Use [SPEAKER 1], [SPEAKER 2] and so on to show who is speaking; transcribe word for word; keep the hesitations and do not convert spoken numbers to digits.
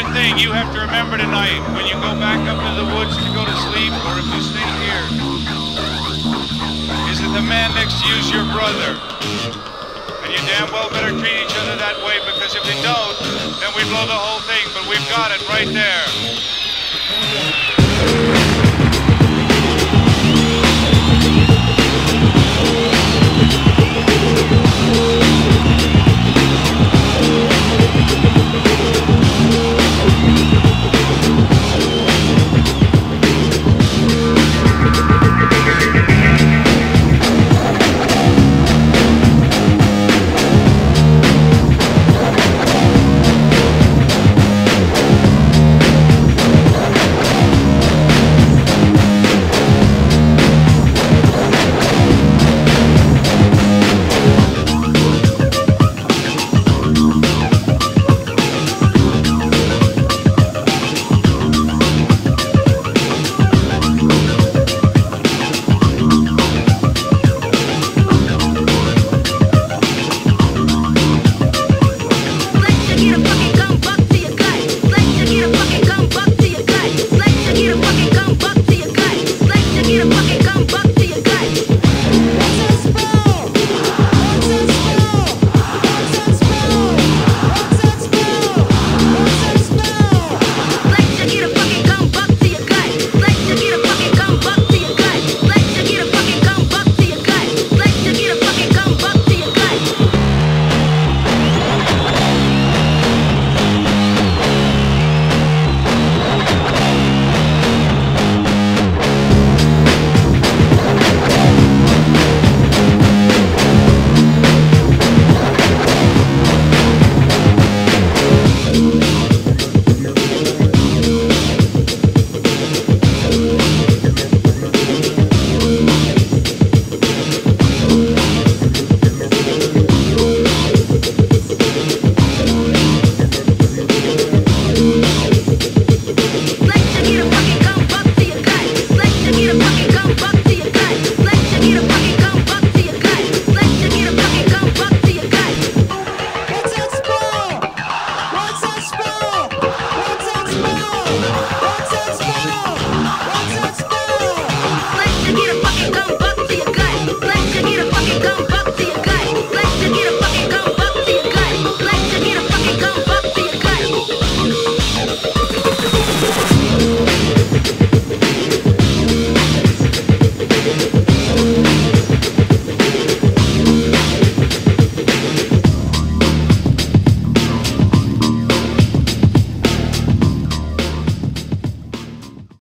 [SPEAKER 1] thing you have to remember tonight when you go back up to the woods to go to sleep, or if you stay here, is that the man next to you is your brother. And you damn well better treat each other that way, because if you don't, then we blow the whole thing, but we've got it right there.